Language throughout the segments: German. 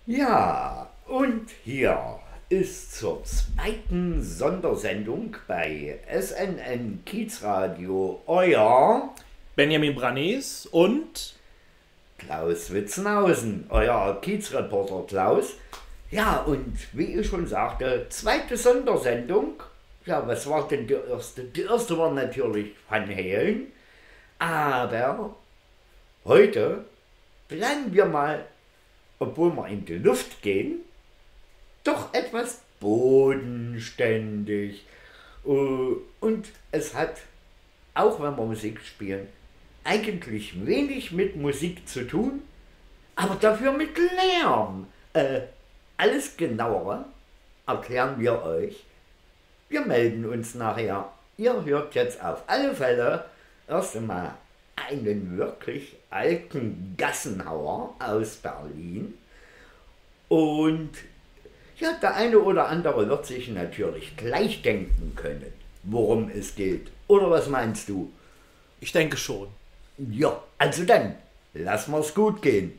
Ja, und hier ist zur zweiten Sondersendung bei SNN Kiezradio euer Benjamin Branes und Klaus Witzenhausen, euer Kiezreporter Klaus. Ja, und wie ich schon sagte, zweite Sondersendung. Ja, was war denn die erste? Die erste war natürlich Van Halen, aber heute planen wir mal, obwohl wir in die Luft gehen, doch etwas bodenständig. Und es hat, auch wenn wir Musik spielen, eigentlich wenig mit Musik zu tun, aber dafür mit Lärm. Alles genauere erklären wir euch. Wir melden uns nachher. Ihr hört jetzt auf alle Fälle erst einmal einen wirklich alten Gassenhauer aus Berlin. Und ja, der eine oder andere wird sich natürlich gleich denken können, worum es geht. Oder was meinst du? ich denke schon. Ja, also dann, lass mal's gut gehen.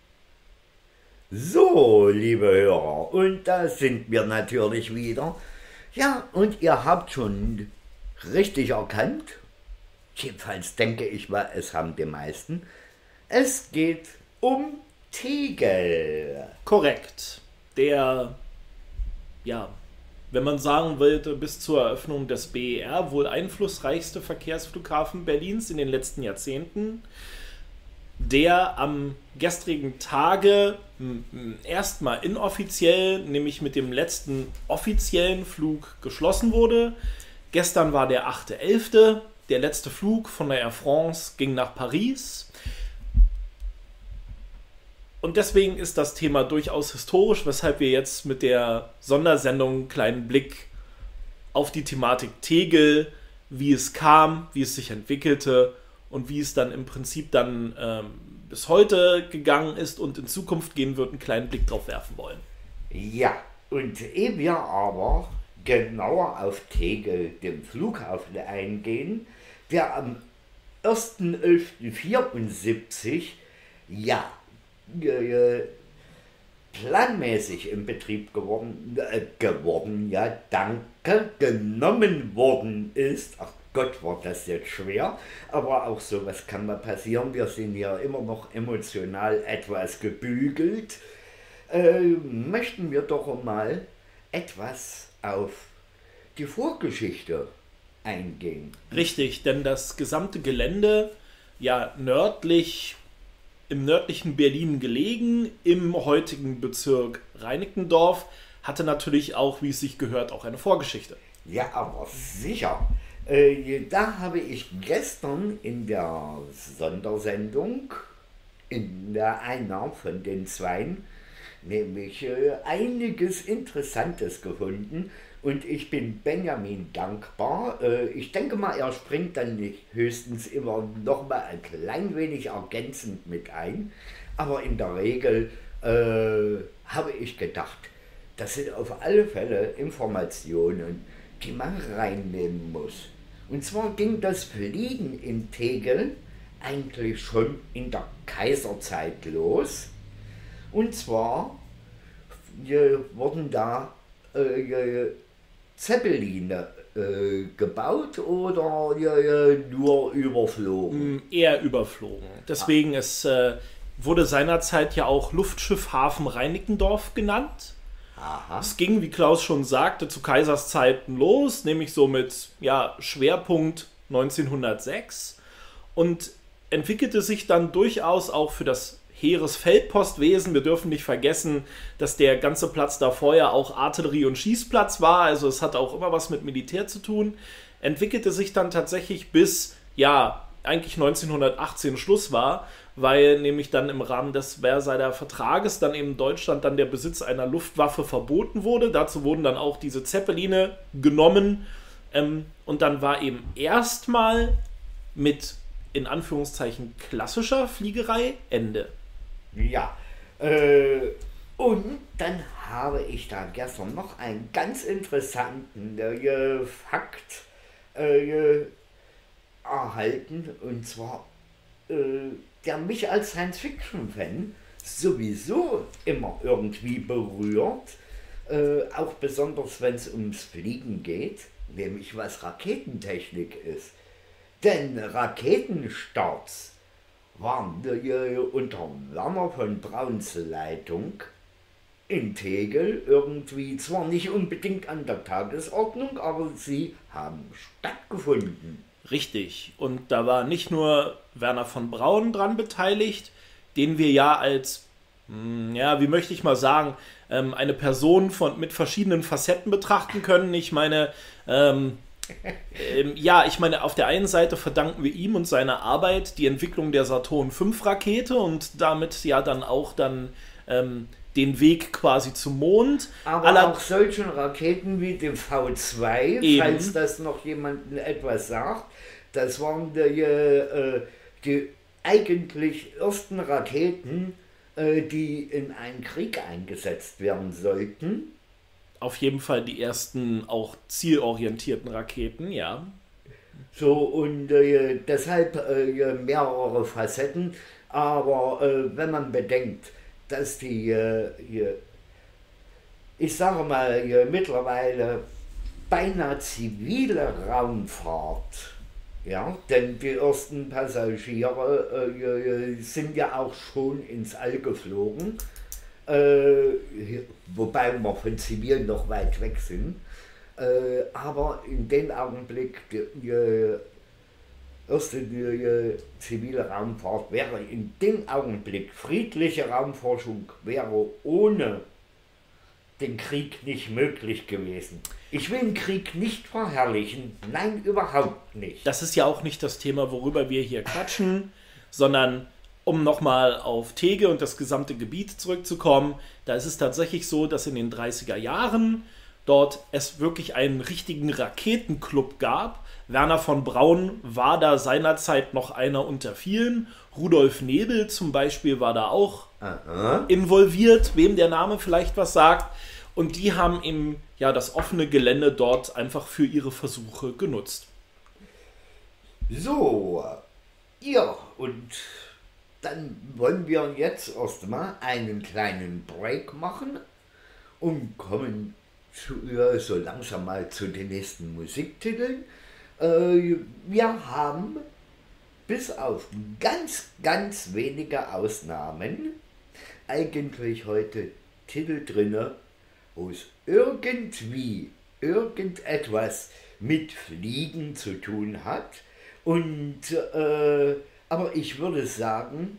So, liebe Hörer, und da sind wir natürlich wieder. Ja, und ihr habt schon richtig erkannt, jedenfalls denke ich mal, es haben die meisten, es geht um Tegel. Korrekt. Der, ja, wenn man sagen wollte, bis zur Eröffnung des BER wohl einflussreichste Verkehrsflughafen Berlins in den letzten Jahrzehnten, der am gestrigen Tage erstmal inoffiziell, nämlich mit dem letzten offiziellen Flug geschlossen wurde. Gestern war der 8.11., der letzte Flug von der Air France ging nach Paris. Und deswegen ist das Thema durchaus historisch, weshalb wir jetzt mit der Sondersendung einen kleinen Blick auf die Thematik Tegel, wie es kam, wie es sich entwickelte und wie es dann im Prinzip dann bis heute gegangen ist und in Zukunft gehen wird, einen kleinen Blick drauf werfen wollen. Ja, und ehe wir aber genauer auf Tegel, dem Flughafen, eingehen, der am 1.11.74 ja planmäßig in Betrieb geworden, ja, danke, genommen worden ist. Ach Gott, war das jetzt schwer, aber auch sowas kann mal passieren. Wir sind ja immer noch emotional etwas gebügelt. Möchten wir doch mal etwas auf die Vorgeschichte eingehen. Richtig, denn das gesamte Gelände, ja nördlich, im nördlichen Berlin gelegen, im heutigen Bezirk Reinickendorf, hatte natürlich auch, wie es sich gehört, auch eine Vorgeschichte. Ja, aber sicher. Da habe ich gestern in der Sondersendung, in der einer von den zweien, nämlich einiges Interessantes gefunden. Und ich bin Benjamin dankbar. Ich denke mal, er springt dann nicht höchstens immer noch mal ein klein wenig ergänzend mit ein. Aber in der Regel habe ich gedacht, das sind auf alle Fälle Informationen, die man reinnehmen muss. Und zwar ging das Fliegen in Tegel eigentlich schon in der Kaiserzeit los. Und zwar wurden da Zeppeline gebaut oder nur überflogen? Eher überflogen. Deswegen wurde seinerzeit ja auch Luftschiffhafen Reinickendorf genannt. Aha. Es ging, wie Klaus schon sagte, zu Kaisers Zeiten los, nämlich so mit Schwerpunkt 1906 und entwickelte sich dann durchaus auch für das Heeresfeldpostwesen. Wir dürfen nicht vergessen, dass der ganze Platz da vorher auch Artillerie- und Schießplatz war, also es hat auch immer was mit Militär zu tun. Entwickelte sich dann tatsächlich bis, eigentlich 1918 Schluss war, weil nämlich dann im Rahmen des Versailler Vertrages dann eben Deutschland dann der Besitz einer Luftwaffe verboten wurde. Dazu wurden dann auch diese Zeppeline genommen und dann war eben erstmal mit in Anführungszeichen klassischer Fliegerei Ende. Ja, und dann habe ich da gestern noch einen ganz interessanten Fakt erhalten, und zwar der mich als Science-Fiction-Fan sowieso immer irgendwie berührt, auch besonders wenn es ums Fliegen geht, nämlich was Raketentechnik ist. Denn Raketenstarts waren unter Werner von Brauns Leitung in Tegel irgendwie zwar nicht unbedingt an der Tagesordnung, aber sie haben stattgefunden. Richtig. Und da war nicht nur Werner von Braun dran beteiligt, den wir ja als, ja, wie möchte ich mal sagen, eine Person mit verschiedenen Facetten betrachten können. Ich meine, ja, ich meine, auf der einen Seite verdanken wir ihm und seiner Arbeit die Entwicklung der Saturn-V-Rakete und damit ja dann auch den Weg quasi zum Mond. Aber auch solchen Raketen wie dem V2, eben, falls das noch jemandem etwas sagt, das waren die eigentlich ersten Raketen, die in einen Krieg eingesetzt werden sollten. Auf jeden Fall die ersten auch zielorientierten Raketen, ja. So, und deshalb mehrere Facetten, aber wenn man bedenkt, dass die, ich sage mal, mittlerweile beinahe zivile Raumfahrt, ja, denn die ersten Passagiere sind ja auch schon ins All geflogen, wobei wir von zivil noch weit weg sind, aber in dem Augenblick die erste zivile Raumfahrt wäre in dem Augenblick, friedliche Raumforschung wäre ohne den Krieg nicht möglich gewesen. Ich will den Krieg nicht verherrlichen, nein, überhaupt nicht. Das ist ja auch nicht das Thema, worüber wir hier quatschen, sondern um nochmal auf Tegel und das gesamte Gebiet zurückzukommen, da ist es tatsächlich so, dass in den 30er Jahren dort es wirklich einen richtigen Raketenclub gab. Werner von Braun war da seinerzeit noch einer unter vielen. Rudolf Nebel zum Beispiel war da auch involviert, wem der Name vielleicht was sagt. Und die haben eben ja das offene Gelände dort einfach für ihre Versuche genutzt. So, ja, und dann wollen wir jetzt erstmal einen kleinen Break machen und kommen so langsam mal zu den nächsten Musiktiteln. Wir haben bis auf ganz, ganz wenige Ausnahmen eigentlich heute Titel drinne, wo es irgendwie irgendetwas mit Fliegen zu tun hat. Und aber ich würde sagen,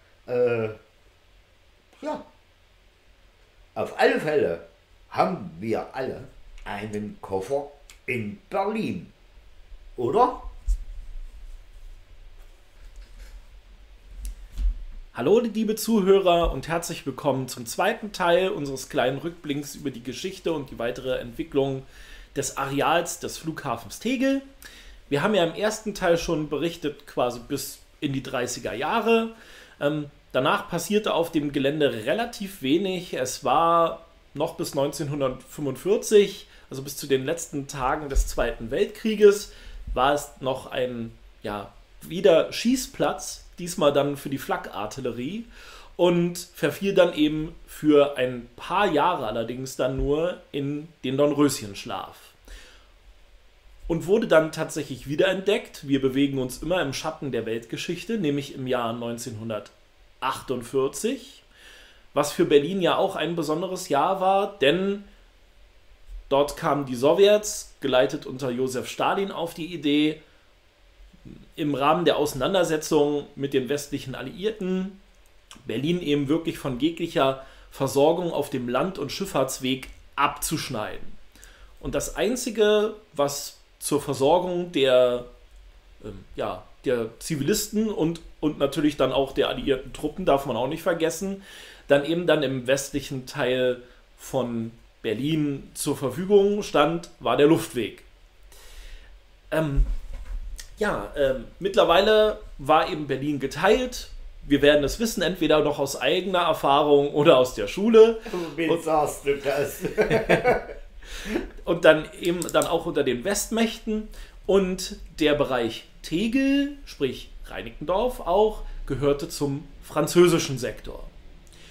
ja, auf alle Fälle haben wir alle einen Koffer in Berlin, oder? Hallo liebe Zuhörer und herzlich willkommen zum zweiten Teil unseres kleinen Rückblicks über die Geschichte und die weitere Entwicklung des Areals des Flughafens Tegel. Wir haben ja im ersten Teil schon berichtet, quasi bis in die 30er Jahre. Danach passierte auf dem Gelände relativ wenig. Es war noch bis 1945, also bis zu den letzten Tagen des Zweiten Weltkrieges, war es noch ein, ja, wieder Schießplatz, diesmal dann für die Flakartillerie und verfiel dann eben für ein paar Jahre allerdings dann nur in den Dornröschenschlaf. Und wurde dann tatsächlich wiederentdeckt. Wir bewegen uns immer im Schatten der Weltgeschichte, nämlich im Jahr 1948. Was für Berlin ja auch ein besonderes Jahr war, denn dort kamen die Sowjets, geleitet unter Josef Stalin, auf die Idee, im Rahmen der Auseinandersetzung mit den westlichen Alliierten Berlin eben wirklich von jeglicher Versorgung auf dem Land- und Schifffahrtsweg abzuschneiden. Und das Einzige, was zur Versorgung der Zivilisten und natürlich dann auch der alliierten Truppen, darf man auch nicht vergessen, dann im westlichen Teil von Berlin zur Verfügung stand, war der Luftweg. Mittlerweile war eben Berlin geteilt. Wir werden es wissen, entweder noch aus eigener Erfahrung oder aus der Schule. Wie sagst du das? Und dann auch unter den Westmächten. Und der Bereich Tegel, sprich Reinickendorf auch, gehörte zum französischen Sektor.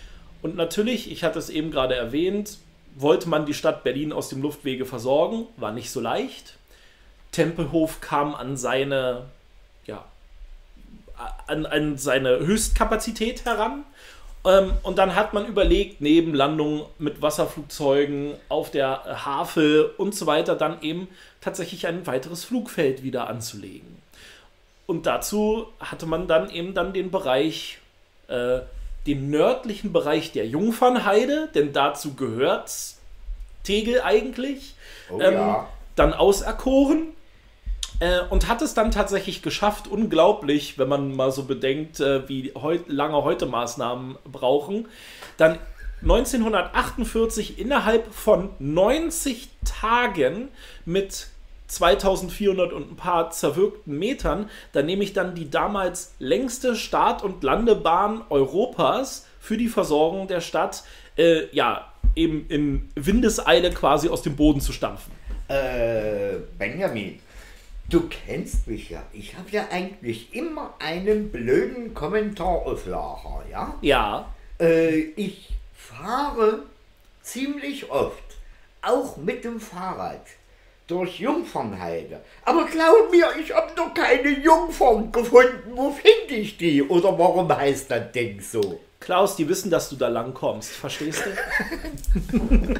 Und natürlich, ich hatte es eben gerade erwähnt, wollte man die Stadt Berlin aus dem Luftwege versorgen, war nicht so leicht. Tempelhof kam an seine, ja, an seine Höchstkapazität heran. Und dann hat man überlegt, neben Landungen mit Wasserflugzeugen auf der Havel und so weiter, dann eben tatsächlich ein weiteres Flugfeld wieder anzulegen. Und dazu hatte man dann eben dann den Bereich, den nördlichen Bereich der Jungfernheide, denn dazu gehört Tegel eigentlich, dann auserkoren. Und hat es dann tatsächlich geschafft, unglaublich, wenn man mal so bedenkt, wie lange heute Maßnahmen brauchen, dann 1948 innerhalb von 90 Tagen mit 2400 und ein paar zerwürgten Metern, da nehme ich dann die damals längste Start- und Landebahn Europas für die Versorgung der Stadt, eben in Windeseile quasi aus dem Boden zu stampfen. Benjamin, du kennst mich ja. Ich habe ja eigentlich immer einen blöden Kommentar auf Lager, ja? Ja. Ich fahre ziemlich oft, auch mit dem Fahrrad, durch Jungfernheide. Aber glaub mir, ich habe noch keine Jungfern gefunden. Wo finde ich die? Oder warum heißt das Ding so? Klaus, die wissen, dass du da lang kommst. Verstehst du?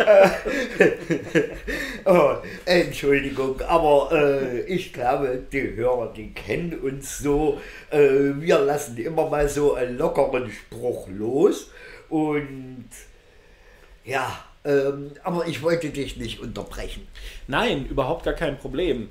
Oh, Entschuldigung, aber ich glaube, die Hörer, die kennen uns so. Wir lassen immer mal so einen lockeren Spruch los. Und ja, aber ich wollte dich nicht unterbrechen. Nein, überhaupt gar kein Problem.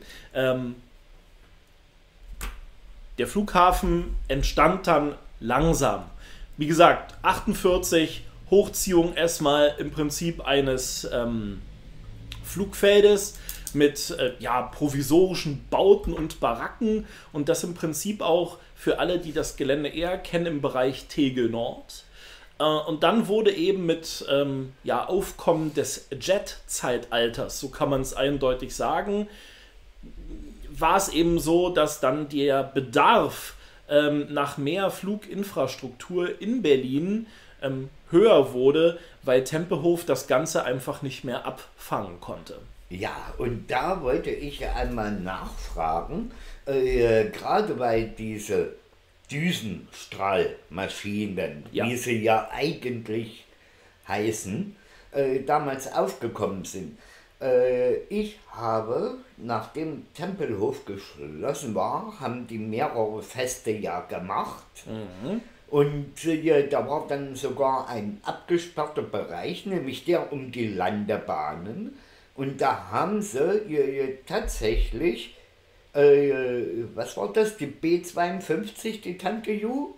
Der Flughafen entstand dann langsam. Wie gesagt, 48, Hochziehung erstmal im Prinzip eines Flugfeldes mit provisorischen Bauten und Baracken und das im Prinzip auch für alle, die das Gelände eher kennen, im Bereich Tegel Nord. Und dann wurde eben mit Aufkommen des Jet-Zeitalters, so kann man es eindeutig sagen, war es eben so, dass dann der Bedarf nach mehr Fluginfrastruktur in Berlin höher wurde, weil Tempelhof das Ganze einfach nicht mehr abfangen konnte. Ja, und da wollte ich ja einmal nachfragen, gerade bei diese Düsenstrahlmaschinen, wie sie ja eigentlich heißen, damals aufgekommen sind. Ich habe, nachdem Tempelhof geschlossen war, haben die mehrere Feste ja gemacht. Mhm. Und da war dann sogar ein abgesperrter Bereich, nämlich der um die Landebahnen. Und da haben sie tatsächlich, was war das, die B52, die Tante Ju?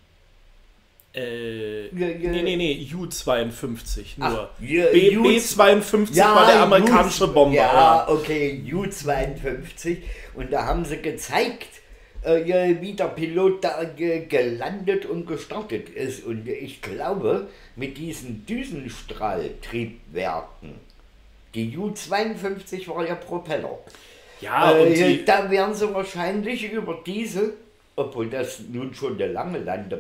Nee, U-52 nur. Ach, B-52 war der amerikanische Bomber. Ja, okay, U-52. Und da haben sie gezeigt, wie der Pilot da gelandet und gestartet ist. Und ich glaube, mit diesen Düsenstrahltriebwerken, die U-52 war ja Propeller. Ja, und da werden sie wahrscheinlich über diese, obwohl das nun schon eine lange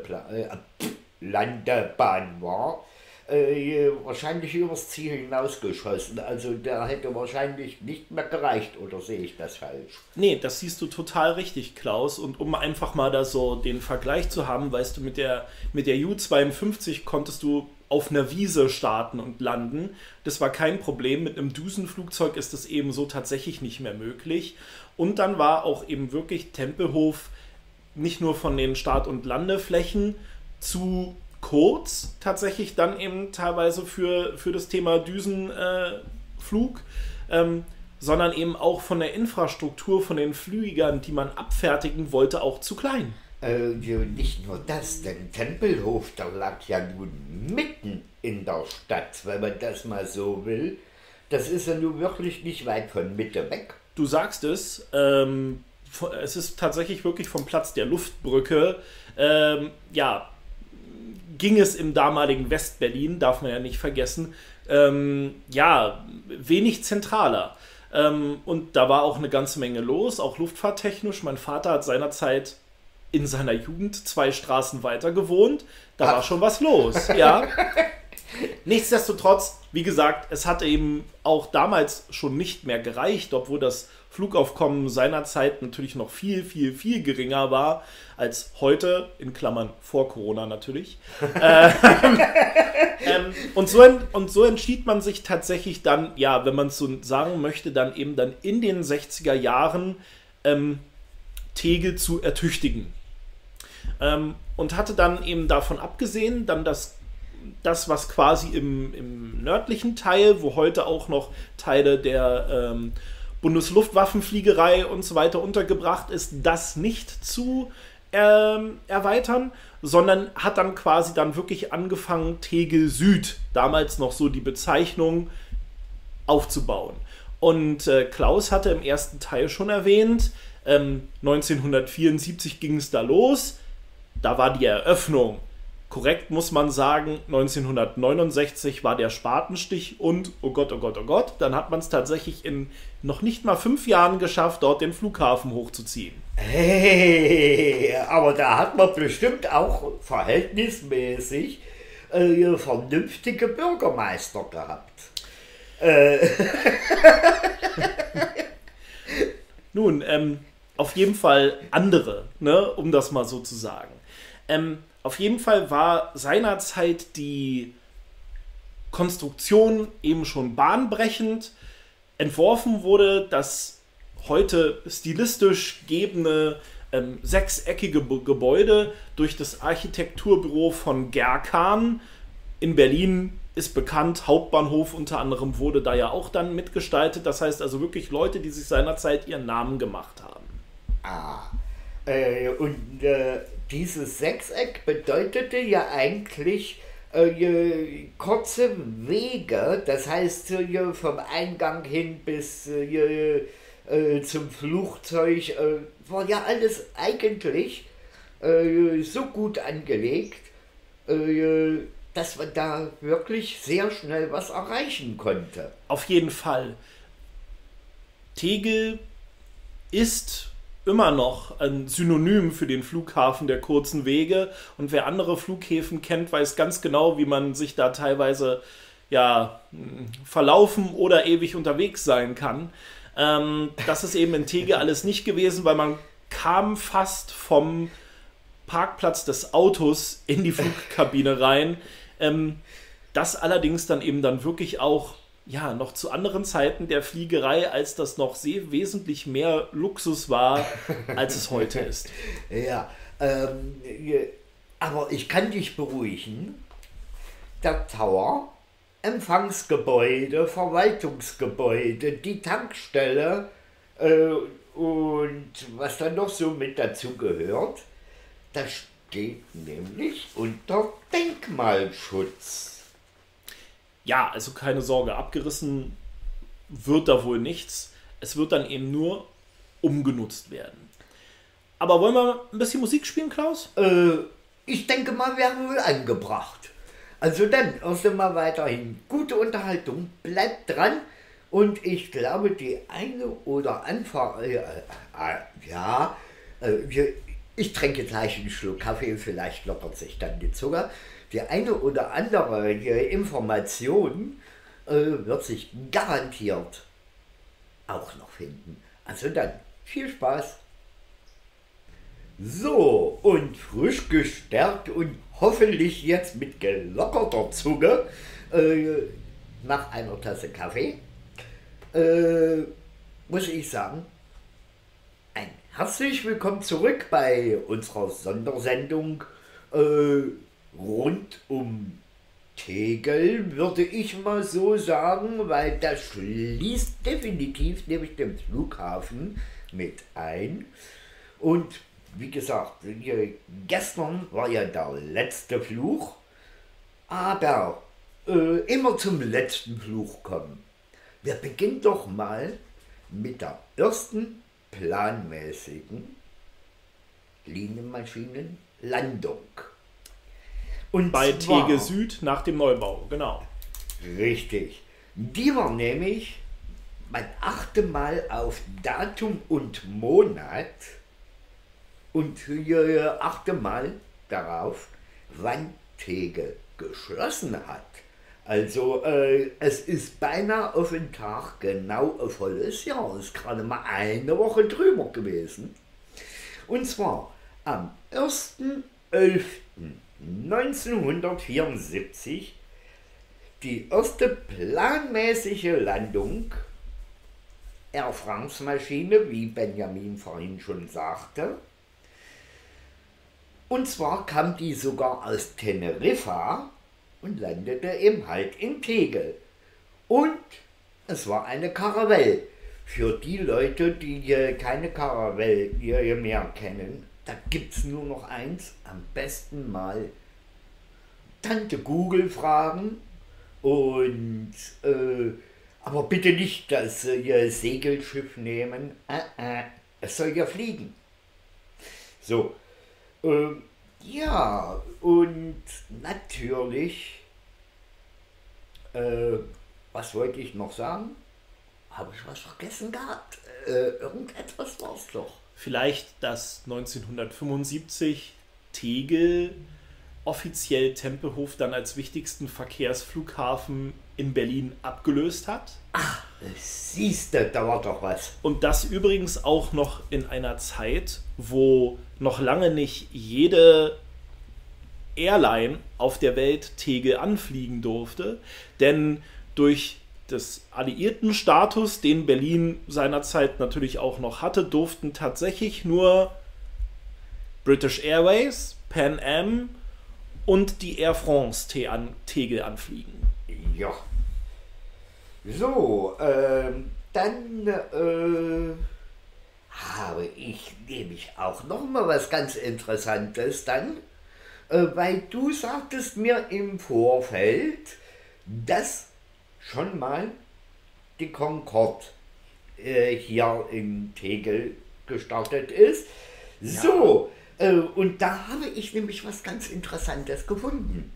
Landebahn war, wahrscheinlich übers Ziel hinausgeschossen. Also der hätte wahrscheinlich nicht mehr gereicht, oder sehe ich das falsch? Nee, das siehst du total richtig, Klaus. Und um einfach mal da so den Vergleich zu haben, weißt du, mit der U-52 konntest du auf einer Wiese starten und landen. Das war kein Problem. Mit einem Düsenflugzeug ist das eben so tatsächlich nicht mehr möglich. Und dann war auch eben wirklich Tempelhof nicht nur von den Start- und Landeflächen zu kurz, tatsächlich dann eben teilweise für das Thema Düsenflug, sondern eben auch von der Infrastruktur, von den Flügern, die man abfertigen wollte, auch zu klein. Nicht nur das, denn Tempelhof, der lag ja nun mitten in der Stadt, wenn man das mal so will. Das ist ja nun wirklich nicht weit von Mitte weg. Du sagst es, es ist tatsächlich wirklich vom Platz der Luftbrücke, ging es im damaligen Westberlin, darf man ja nicht vergessen, wenig zentraler. Und da war auch eine ganze Menge los, auch luftfahrttechnisch. Mein Vater hat seinerzeit in seiner Jugend 2 Straßen weiter gewohnt. Da war schon was los, ja. Nichtsdestotrotz, wie gesagt, es hat eben auch damals schon nicht mehr gereicht, obwohl das Flugaufkommen seinerzeit natürlich noch viel, viel, viel geringer war als heute, in Klammern vor Corona natürlich. Und so entschied man sich tatsächlich dann, ja, wenn man es so sagen möchte, dann eben dann in den 60er Jahren Tegel zu ertüchtigen. Und hatte dann eben davon abgesehen, dann das, was quasi im nördlichen Teil, wo heute auch noch Teile der Bundesluftwaffenfliegerei und so weiter untergebracht ist, das nicht zu erweitern, sondern hat dann quasi dann wirklich angefangen, Tegel Süd, damals noch so die Bezeichnung, aufzubauen. Und Klaus hatte im ersten Teil schon erwähnt, 1974 ging es da los, da war die Eröffnung. Korrekt muss man sagen, 1969 war der Spatenstich und, oh Gott, dann hat man es tatsächlich in noch nicht mal 5 Jahren geschafft, dort den Flughafen hochzuziehen. Hey, aber da hat man bestimmt auch verhältnismäßig vernünftige Bürgermeister gehabt. Nun, auf jeden Fall andere, ne, um das mal so zu sagen. Auf jeden Fall war seinerzeit die Konstruktion eben schon bahnbrechend. Entworfen wurde das heute stilistisch gebende sechseckige Gebäude durch das Architekturbüro von Gerkan. In Berlin ist bekannt, Hauptbahnhof unter anderem wurde da ja auch dann mitgestaltet. Das heißt also wirklich Leute, die sich seinerzeit ihren Namen gemacht haben. Dieses Sechseck bedeutete ja eigentlich kurze Wege, das heißt vom Eingang hin bis zum Flugzeug war ja alles eigentlich so gut angelegt, dass man da wirklich sehr schnell was erreichen konnte. Auf jeden Fall. Tegel ist immer noch ein Synonym für den Flughafen der kurzen Wege. Und wer andere Flughäfen kennt, weiß ganz genau, wie man sich da teilweise ja verlaufen oder ewig unterwegs sein kann. Das ist eben in Tegel alles nicht gewesen, weil man kam fast vom Parkplatz des Autos in die Flugkabine rein. Das allerdings dann eben dann wirklich auch ja, noch zu anderen Zeiten der Fliegerei, als das noch sehr wesentlich mehr Luxus war, als es heute ist. Ja, aber ich kann dich beruhigen. Der Tower, Empfangsgebäude, Verwaltungsgebäude, die Tankstelle und was dann noch so mit dazu gehört, das steht nämlich unter Denkmalschutz. Ja, also keine Sorge, abgerissen wird da wohl nichts. Es wird dann eben nur umgenutzt werden. Aber wollen wir ein bisschen Musik spielen, Klaus? Ich denke mal, wäre wohl angebracht. Also dann, erst einmal weiterhin gute Unterhaltung, bleibt dran. Und ich glaube, die eine oder andere, ich trinke gleich einen Schluck Kaffee, vielleicht lockert sich dann die Zucker. Die eine oder andere Information wird sich garantiert auch noch finden. Also dann, viel Spaß. So, und frisch gestärkt und hoffentlich jetzt mit gelockerter Zunge nach einer Tasse Kaffee, muss ich sagen, ein herzlich willkommen zurück bei unserer Sondersendung rund um Tegel, würde ich mal so sagen, weil das schließt definitiv nämlich den Flughafen mit ein. Und wie gesagt, gestern war ja der letzte Fluch, aber immer zum letzten Fluch kommen. Wir beginnen doch mal mit der ersten planmäßigen Linienmaschinenlandung. Und bei Tegel Süd nach dem Neubau, genau. Richtig. Die war nämlich, man achte mal auf Datum und Monat, Und achte mal darauf, wann Tegel geschlossen hat. Also es ist beinahe auf den Tag genau ein volles Jahr. Es ist gerade mal eine Woche drüber gewesen. Und zwar am 1.11.1974 die erste planmäßige Landung Air France Maschine, wie Benjamin vorhin schon sagte. Und zwar kam die sogar aus Teneriffa und landete eben halt in Tegel. Und es war eine Caravelle. Für die Leute, die keine Caravelle hier mehr kennen, da gibt es nur noch eins. Am besten mal Tante Google fragen. Und aber bitte nicht das Segelschiff nehmen. Es soll ja fliegen. So. Ja, und natürlich, was wollte ich noch sagen? Habe ich was vergessen gehabt? Irgendetwas war es doch. Vielleicht, dass 1975 Tegel offiziell Tempelhof dann als wichtigsten Verkehrsflughafen in Berlin abgelöst hat. Ach, siehste, da war doch was. Und das übrigens auch noch in einer Zeit, wo noch lange nicht jede Airline auf der Welt Tegel anfliegen durfte, denn durch des Alliierten-Status, den Berlin seinerzeit natürlich auch noch hatte, durften tatsächlich nur British Airways, Pan Am und die Air France Tegel anfliegen. Ja. So, dann habe ich nämlich auch noch mal was ganz Interessantes dann, weil du sagtest mir im Vorfeld, dass schon mal die Concorde hier in Tegel gestartet ist. Ja. So, und da habe ich nämlich was ganz Interessantes gefunden.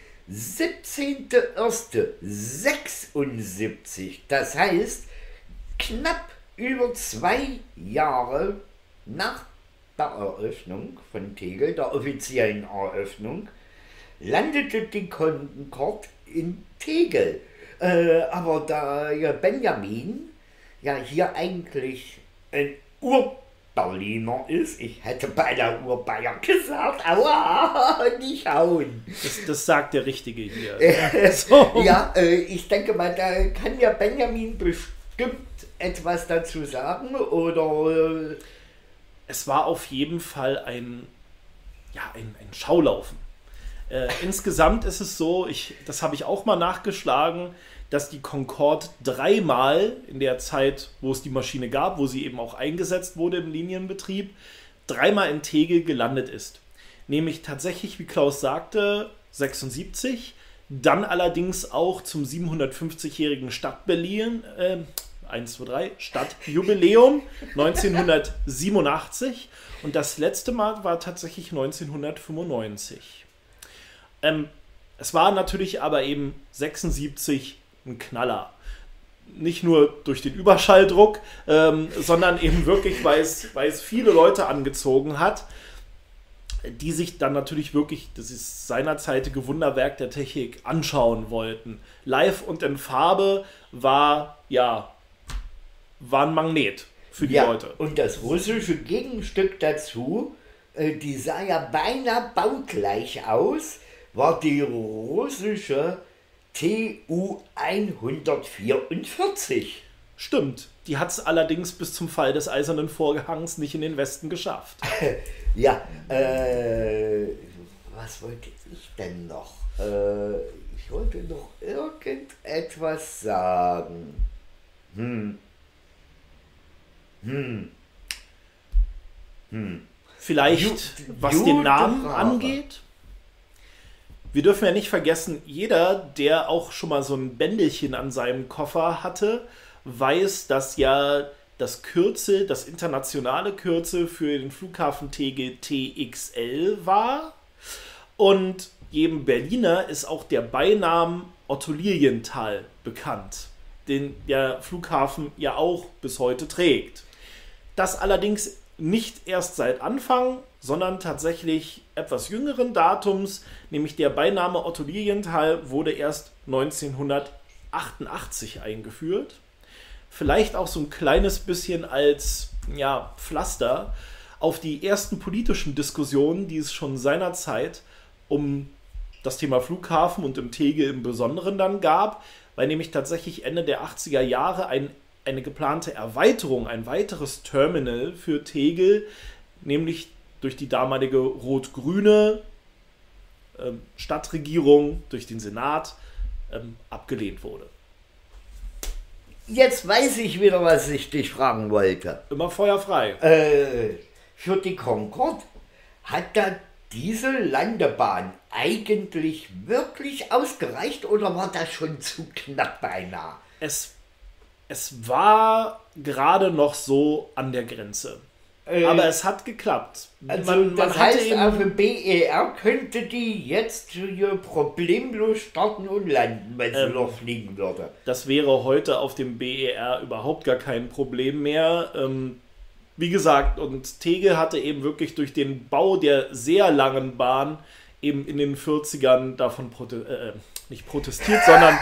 17.01.76, das heißt knapp über 2 Jahre nach der Eröffnung von Tegel, der offiziellen Eröffnung, landete die Concorde in Tegel. Aber da Benjamin ja hier eigentlich ein Ur-Berliner ist, ich hätte beinahe Ur-Bayer gesagt, aua, nicht hauen. Das sagt der Richtige hier. So. Ja, ich denke mal, da kann ja Benjamin bestimmt etwas dazu sagen, oder? Es war auf jeden Fall ein Schaulaufen. Insgesamt ist es so, das habe ich auch mal nachgeschlagen, dass die Concorde 3-mal in der Zeit, wo es die Maschine gab, wo sie eben auch eingesetzt wurde im Linienbetrieb, 3-mal in Tegel gelandet ist. Nämlich tatsächlich, wie Klaus sagte, 76, dann allerdings auch zum 750-jährigen Stadtjubiläum 1987 und das letzte Mal war tatsächlich 1995. Es war natürlich aber eben 76 ein Knaller. Nicht nur durch den Überschalldruck, sondern eben wirklich, weil es viele Leute angezogen hat, die sich dann natürlich wirklich das ist seinerzeitige Wunderwerk der Technik anschauen wollten. Live und in Farbe war ein Magnet für die Leute. Und das russische Gegenstück dazu, die sah ja beinahe baugleich aus, war die russische Tu-144. Stimmt, die hat es allerdings bis zum Fall des Eisernen Vorhangs nicht in den Westen geschafft. Ja, was wollte ich denn noch? Ich wollte noch irgendetwas sagen. Vielleicht, was den Namen angeht? Wir dürfen ja nicht vergessen, jeder, der auch schon mal so ein Bändelchen an seinem Koffer hatte, weiß, dass ja das Kürzel, das internationale Kürzel für den Flughafen Tegel TXL war. Und jedem Berliner ist auch der Beinamen Otto Lilienthal bekannt, den der Flughafen ja auch bis heute trägt. Das allerdings nicht erst seit Anfang, sondern tatsächlich etwas jüngeren Datums, nämlich der Beiname Otto Lilienthal wurde erst 1988 eingeführt. Vielleicht auch so ein kleines bisschen als Pflaster auf die ersten politischen Diskussionen, die es schon seinerzeit um das Thema Flughafen und im Tegel im Besonderen dann gab, weil nämlich tatsächlich Ende der 80er Jahre eine geplante Erweiterung, ein weiteres Terminal für Tegel, nämlich durch die damalige rot-grüne Stadtregierung, durch den Senat, abgelehnt wurde. Jetzt weiß ich wieder, was ich dich fragen wollte. Immer feuerfrei. Für die Concorde hat da diese Landebahn eigentlich wirklich ausgereicht oder war das schon zu knapp beinahe? Es war gerade noch so an der Grenze. Aber es hat geklappt. Also das heißt, auf dem BER könnte die jetzt hier problemlos starten und landen, wenn sie noch fliegen würde. Das wäre heute auf dem BER überhaupt gar kein Problem mehr. Wie gesagt, und Tegel hatte eben wirklich durch den Bau der sehr langen Bahn eben in den 40ern davon nicht protestiert, sondern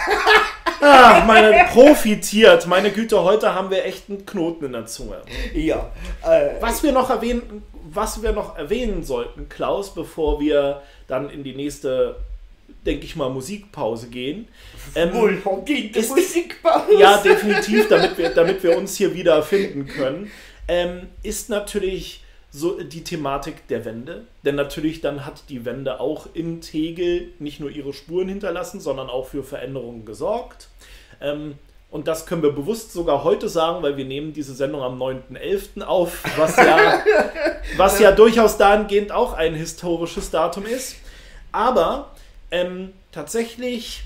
profitiert. Meine Güte, heute haben wir echt einen Knoten in der Zunge. Ja. Was wir noch erwähnen sollten, Klaus, bevor wir dann in die nächste, denke ich mal, Musikpause gehen. Wohlverdiente Musikpause. Ja, definitiv, damit wir uns hier wieder finden können. Ist natürlich so die Thematik der Wende. Denn natürlich dann hat die Wende auch in Tegel nicht nur ihre Spuren hinterlassen, sondern auch für Veränderungen gesorgt. Und das können wir bewusst sogar heute sagen, weil wir nehmen diese Sendung am 9.11. auf, was ja durchaus dahingehend auch ein historisches Datum ist. Aber tatsächlich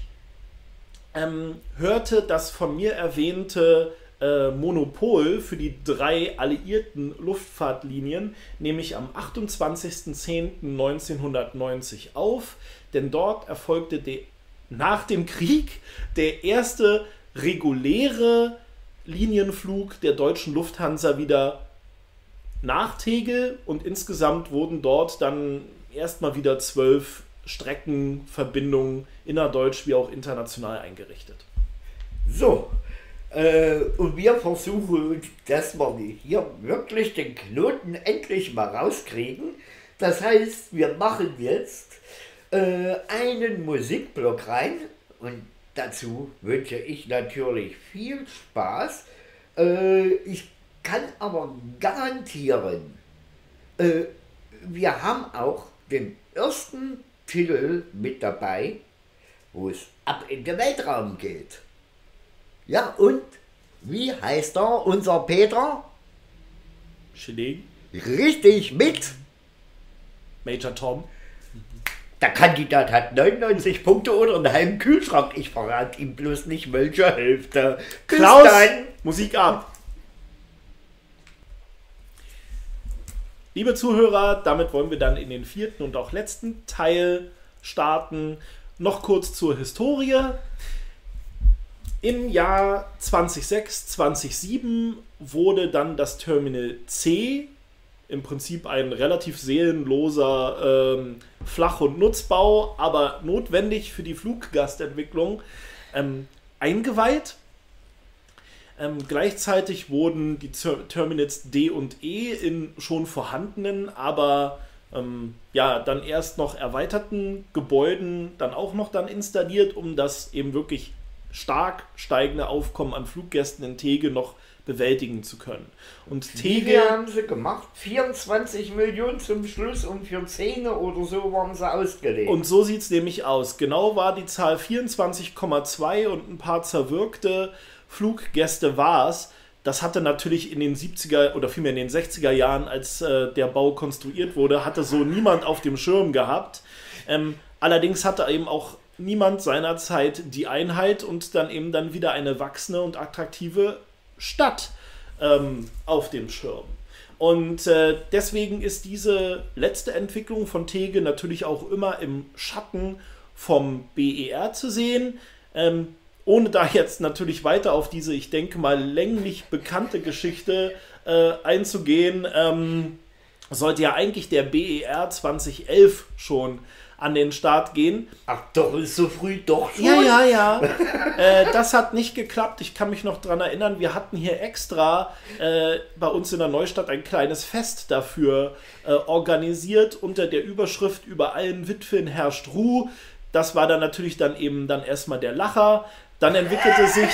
hörte das von mir erwähnte Monopol für die 3 alliierten Luftfahrtlinien, nämlich am 28.10.1990 auf, denn dort erfolgte nach dem Krieg der erste reguläre Linienflug der deutschen Lufthansa wieder nach Tegel und insgesamt wurden dort dann erstmal wieder 12 Streckenverbindungen innerdeutsch wie auch international eingerichtet. So. Und wir versuchen, dass wir hier wirklich den Knoten endlich mal rauskriegen. Das heißt, wir machen jetzt einen Musikblock rein und dazu wünsche ich natürlich viel Spaß. Ich kann aber garantieren, wir haben auch den ersten Titel mit dabei, wo es ab in den Weltraum geht. Ja, und wie heißt er, unser Peter? Schilling. Richtig, mit Major Tom. Der Kandidat hat 99 Punkte oder einen halben Kühlschrank. Ich verrate ihm bloß nicht, welche Hälfte. Klaus, dann. Musik ab. Liebe Zuhörer, damit wollen wir dann in den 4. und auch letzten Teil starten. Noch kurz zur Historie. Im Jahr 2006, 2007 wurde dann das Terminal C, im Prinzip ein relativ seelenloser Flach- und Nutzbau, aber notwendig für die Fluggastentwicklung, eingeweiht. Gleichzeitig wurden die Terminals D und E in schon vorhandenen, aber dann erst noch erweiterten Gebäuden dann auch noch dann installiert, um das eben wirklich stark steigende Aufkommen an Fluggästen in Tegel noch bewältigen zu können. Und Tegel haben sie gemacht, 24 Millionen zum Schluss und für 10 oder so waren sie ausgelegt. Und so sieht es nämlich aus. Genau war die Zahl 24,2 und ein paar zerwirkte Fluggäste war es. Das hatte natürlich in den 70er oder vielmehr in den 60er Jahren, als der Bau konstruiert wurde, hatte so niemand auf dem Schirm gehabt. Allerdings hatte eben auch niemand seinerzeit die Einheit und dann eben dann wieder eine wachsende und attraktive Stadt auf dem Schirm. Und deswegen ist diese letzte Entwicklung von Tegel natürlich auch immer im Schatten vom BER zu sehen. ohne da jetzt natürlich weiter auf diese, ich denke mal, länglich bekannte Geschichte einzugehen, sollte ja eigentlich der BER 2011 schon an den Start gehen. Ach doch, ist so früh doch schon? Ja. Das hat nicht geklappt. Ich kann mich noch dran erinnern, wir hatten hier extra bei uns in der Neustadt ein kleines Fest dafür organisiert unter der Überschrift "Über allen Witwen herrscht Ruhe". Das war dann natürlich dann erstmal der Lacher. Dann entwickelte sich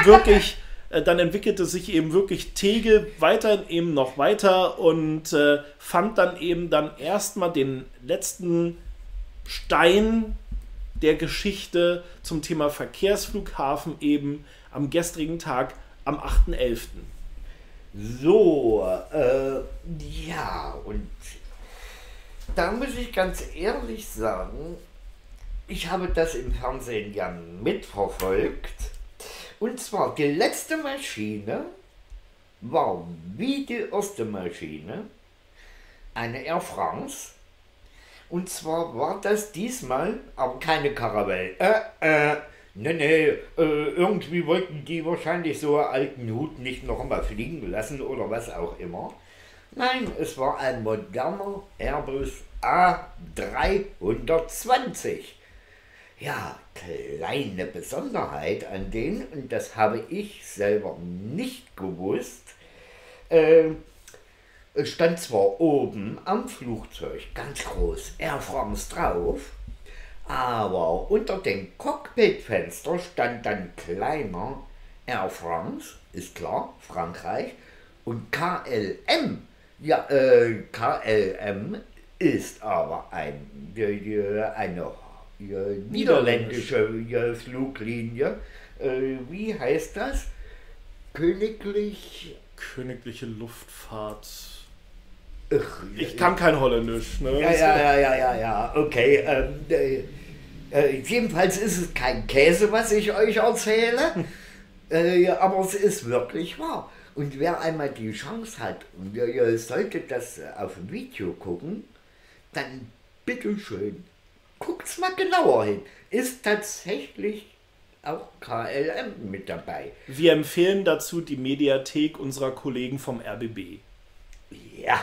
eben wirklich Tegel weiterhin eben noch weiter und fand dann eben dann erstmal den letzten Stein der Geschichte zum Thema Verkehrsflughafen eben am gestrigen Tag, am 8.11. So, ja, und da muss ich ganz ehrlich sagen, ich habe das im Fernsehen ja mitverfolgt. Und zwar, die letzte Maschine war wie die erste Maschine eine Air France. Und zwar war das diesmal aber keine Caravelle. Irgendwie wollten die wahrscheinlich so einen alten Hut nicht noch einmal fliegen lassen oder was auch immer. Nein, es war ein moderner Airbus A320. Ja, kleine Besonderheit an denen, und das habe ich selber nicht gewusst, es stand zwar oben am Flugzeug ganz groß Air France drauf, aber unter dem Cockpitfenster stand dann kleiner Air France, ist klar, Frankreich, und KLM. Ja, KLM ist aber eine niederländische Fluglinie. Wie heißt das? Königliche Luftfahrt. Ich kann kein Holländisch. Ne? Ja, okay. Jedenfalls ist es kein Käse, was ich euch erzähle, aber es ist wirklich wahr. Und wer einmal die Chance hat, und ihr solltet das auf dem Video gucken, dann bitteschön, guckt's mal genauer hin. Ist tatsächlich auch KLM mit dabei. Wir empfehlen dazu die Mediathek unserer Kollegen vom RBB. Ja.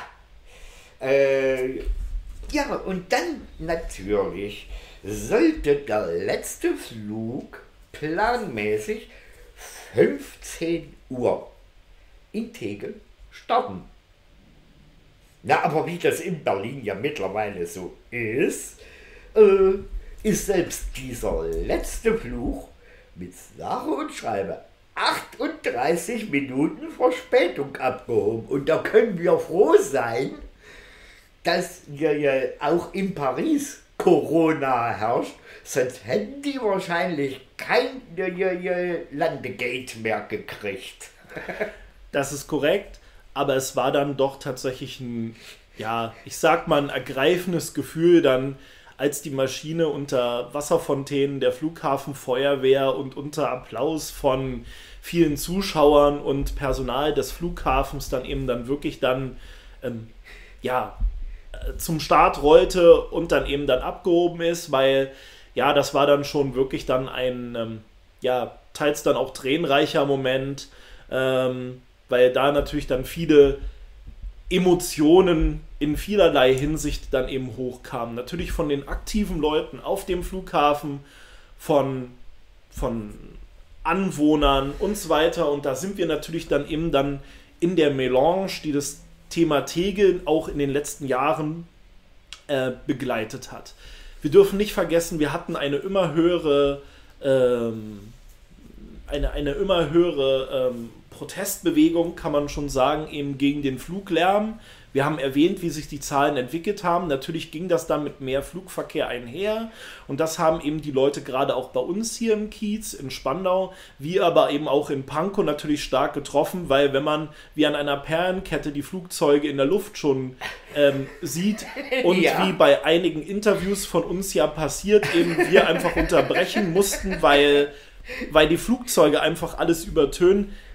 Ja, und dann natürlich sollte der letzte Flug planmäßig 15 Uhr in Tegel starten. Na, aber wie das in Berlin ja mittlerweile so ist selbst dieser letzte Flug mit sage und schreibe 38 Minuten Verspätung abgehoben. Und da können wir froh sein, dass ja auch in Paris Corona herrscht, sonst hätten die wahrscheinlich kein Landegate mehr gekriegt. Das ist korrekt, aber es war dann doch tatsächlich ein, ja, ich sag mal, ein ergreifendes Gefühl dann, als die Maschine unter Wasserfontänen der Flughafenfeuerwehr und unter Applaus von vielen Zuschauern und Personal des Flughafens dann eben dann wirklich dann zum Start rollte und dann eben dann abgehoben ist, weil ja, das war dann schon wirklich dann ein teils dann auch tränenreicher Moment, weil da natürlich dann viele Emotionen in vielerlei Hinsicht dann eben hochkamen. Natürlich von den aktiven Leuten auf dem Flughafen, von Anwohnern und so weiter. Und da sind wir natürlich dann eben dann in der Melange, die das Thema Tegel auch in den letzten Jahren begleitet hat. Wir dürfen nicht vergessen, wir hatten eine immer höhere Protestbewegung, kann man schon sagen, eben gegen den Fluglärm. Wir haben erwähnt, wie sich die Zahlen entwickelt haben. Natürlich ging das dann mit mehr Flugverkehr einher und das haben eben die Leute gerade auch bei uns hier im Kiez, in Spandau, wie aber eben auch in Pankow natürlich stark getroffen, weil wenn man wie an einer Perlenkette die Flugzeuge in der Luft schon sieht und wie bei einigen Interviews von uns ja passiert, eben wir einfach unterbrechen mussten, weil die Flugzeuge einfach alles übertönen.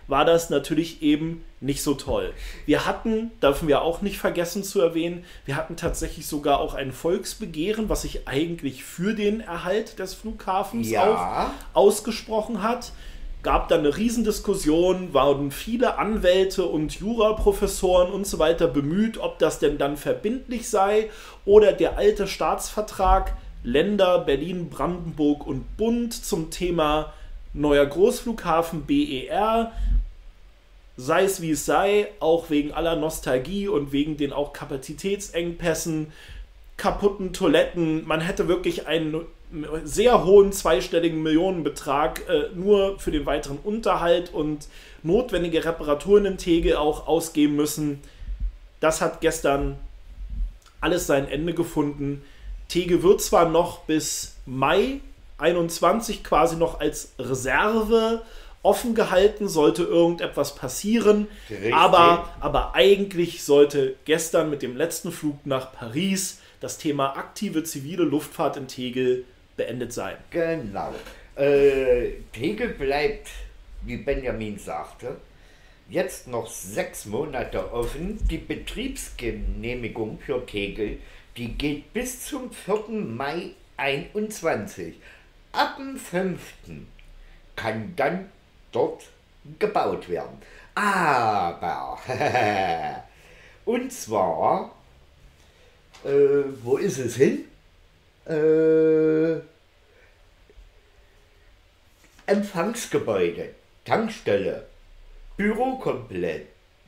war das natürlich eben nicht so toll. Wir hatten, dürfen wir auch nicht vergessen zu erwähnen, wir hatten tatsächlich sogar auch ein Volksbegehren, was sich eigentlich für den Erhalt des Flughafens auch ausgesprochen hat. Gab dann eine Riesendiskussion, waren viele Anwälte und Juraprofessoren und so weiter bemüht, ob das denn dann verbindlich sei oder der alte Staatsvertrag Länder Berlin, Brandenburg und Bund zum Thema neuer Großflughafen BER, sei es wie es sei, auch wegen aller Nostalgie und wegen den auch Kapazitätsengpässen, kaputten Toiletten. Man hätte wirklich einen sehr hohen zweistelligen Millionenbetrag nur für den weiteren Unterhalt und notwendige Reparaturen in Tegel auch ausgeben müssen. Das hat gestern alles sein Ende gefunden. Tegel wird zwar noch bis Mai 21 quasi noch als Reserve offen gehalten, sollte irgendetwas passieren, aber eigentlich sollte gestern mit dem letzten Flug nach Paris das Thema aktive zivile Luftfahrt in Tegel beendet sein. Genau. Tegel bleibt, wie Benjamin sagte, jetzt noch 6 Monate offen. Die Betriebsgenehmigung für Tegel, die geht bis zum 4. Mai 21. Ab dem 5. kann dann dort gebaut werden. Aber, und zwar, wo ist es hin? Empfangsgebäude, Tankstelle, Bürokomplex,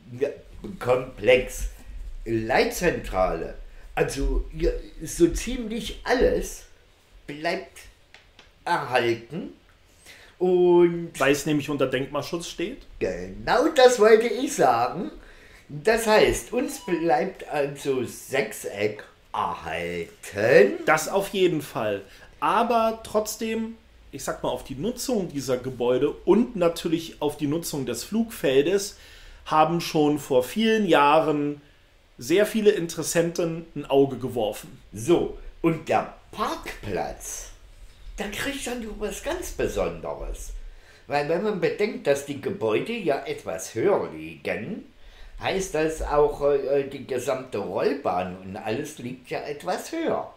Leitzentrale, also so ziemlich alles bleibt erhalten. Und weil es nämlich unter Denkmalschutz steht? Genau das wollte ich sagen. Das heißt, uns bleibt also Sechseck erhalten. Das auf jeden Fall. Aber trotzdem, ich sag mal, auf die Nutzung dieser Gebäude und natürlich auf die Nutzung des Flugfeldes haben schon vor vielen Jahren sehr viele Interessenten ein Auge geworfen. So, und der Parkplatz, da kriegt dann was ganz Besonderes. Weil wenn man bedenkt, dass die Gebäude ja etwas höher liegen, heißt das auch, die gesamte Rollbahn und alles liegt ja etwas höher.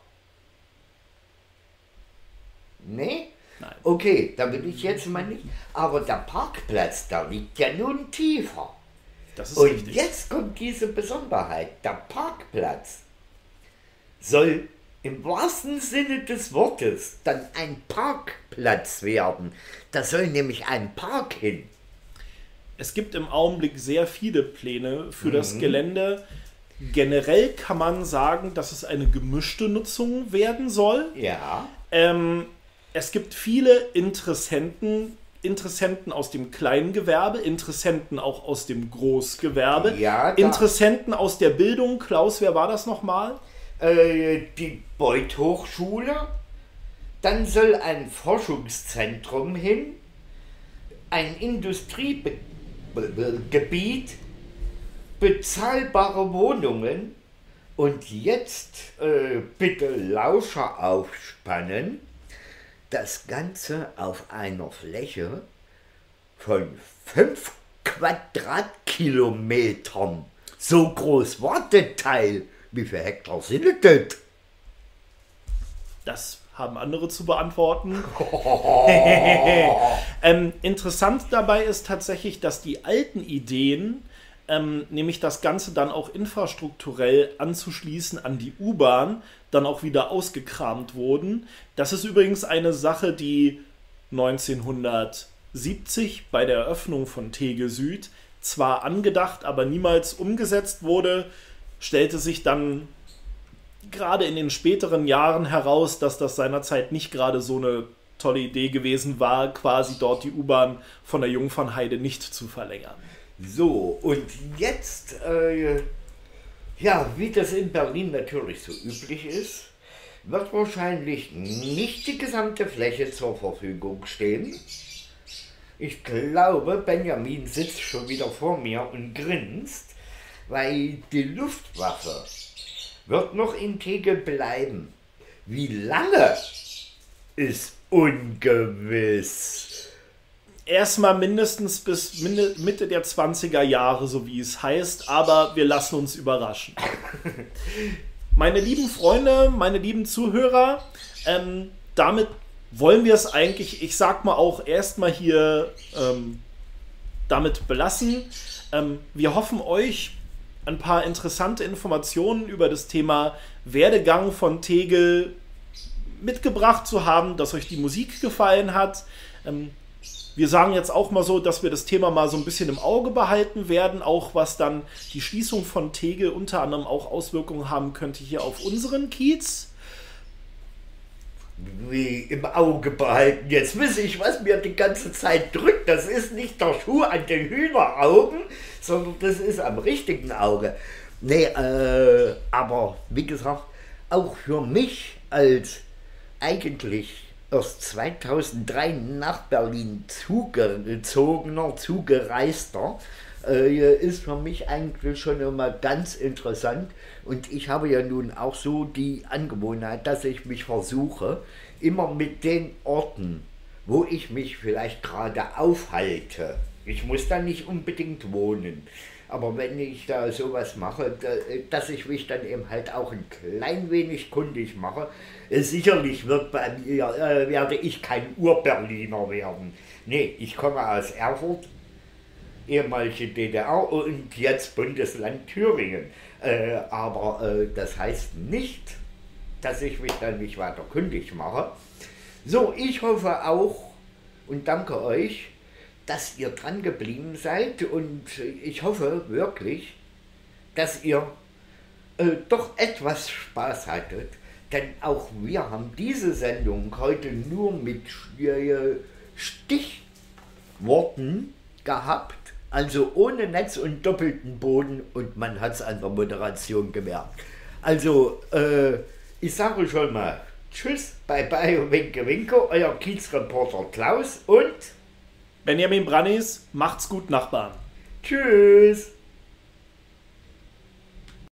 Nee? Nein. Okay, da will ich jetzt mal nicht. Aber der Parkplatz, da liegt ja nun tiefer. Das ist und richtig. Jetzt kommt diese Besonderheit. Der Parkplatz soll im wahrsten Sinne des Wortes dann ein Parkplatz werden. Da soll nämlich ein Park hin. Es gibt im Augenblick sehr viele Pläne für das Gelände. Generell kann man sagen, dass es eine gemischte Nutzung werden soll. Ja. Es gibt viele Interessenten aus dem Kleingewerbe, Interessenten auch aus dem Großgewerbe, Ja, Interessenten aus der Bildung. Klaus, wer war das nochmal? Die Beuth Hochschule. Dann soll ein Forschungszentrum hin, ein Industriegebiet, bezahlbare Wohnungen und jetzt bitte Lauscher aufspannen. Das Ganze auf einer Fläche von 5 Quadratkilometern. So groß war das Teil. Wie viele Hektar sind das? Das haben andere zu beantworten. Interessant dabei ist tatsächlich, dass die alten Ideen, nämlich das Ganze dann auch infrastrukturell anzuschließen an die U-Bahn, dann auch wieder ausgekramt wurden. Das ist übrigens eine Sache, die 1970 bei der Eröffnung von Tegel Süd zwar angedacht, aber niemals umgesetzt wurde, stellte sich dann gerade in den späteren Jahren heraus, dass das seinerzeit nicht gerade so eine tolle Idee gewesen war, quasi dort die U-Bahn von der Jungfernheide nicht zu verlängern. So, und jetzt, ja, wie das in Berlin natürlich so üblich ist, wird wahrscheinlich nicht die gesamte Fläche zur Verfügung stehen. Ich glaube, Benjamin sitzt schon wieder vor mir und grinst, weil die Luftwaffe wird noch in Tegel bleiben. Wie lange ist ungewiss. erstmal mindestens bis Mitte der 20er Jahre, so wie es heißt, aber wir lassen uns überraschen. Meine lieben Freunde, meine lieben Zuhörer, damit wollen wir es eigentlich, ich sag mal auch erstmal hier damit belassen. Wir hoffen, euch ein paar interessante Informationen über das Thema Werdegang von Tegel mitgebracht zu haben, dass euch die Musik gefallen hat. Wir sagen jetzt auch mal so, dass wir das Thema mal so ein bisschen im Auge behalten werden, auch was dann die Schließung von Tegel unter anderem auch Auswirkungen haben könnte hier auf unseren Kiez. Wie im Auge behalten. Jetzt weiß ich, was mir die ganze Zeit drückt. Das ist nicht der Schuh an den Hühneraugen, sondern das ist am richtigen Auge. Nee, aber wie gesagt, auch für mich als eigentlich erst 2003 nach Berlin zugereister, ist für mich eigentlich schon immer ganz interessant. Und ich habe ja nun auch so die Angewohnheit, dass ich mich versuche, immer mit den Orten, wo ich mich vielleicht gerade aufhalte, ich muss da nicht unbedingt wohnen, aber wenn ich da sowas mache, dass ich mich dann eben halt auch ein klein wenig kundig mache. Sicherlich werde ich kein Ur-Berliner werden. Nee, ich komme aus Erfurt, ehemalige DDR und jetzt Bundesland Thüringen. Aber das heißt nicht, dass ich mich dann nicht weiter kundig mache. So, ich hoffe auch und danke euch, dass ihr dran geblieben seid, und ich hoffe wirklich, dass ihr doch etwas Spaß hattet, denn auch wir haben diese Sendung heute nur mit Stichworten gehabt, also ohne Netz und doppelten Boden, und man hat es an der Moderation gemerkt. Also, ich sage schon mal Tschüss, bye bye und winke winke, euer Kiezreporter Klaus und Benjamin Brannis, macht's gut, Nachbarn. Tschüss.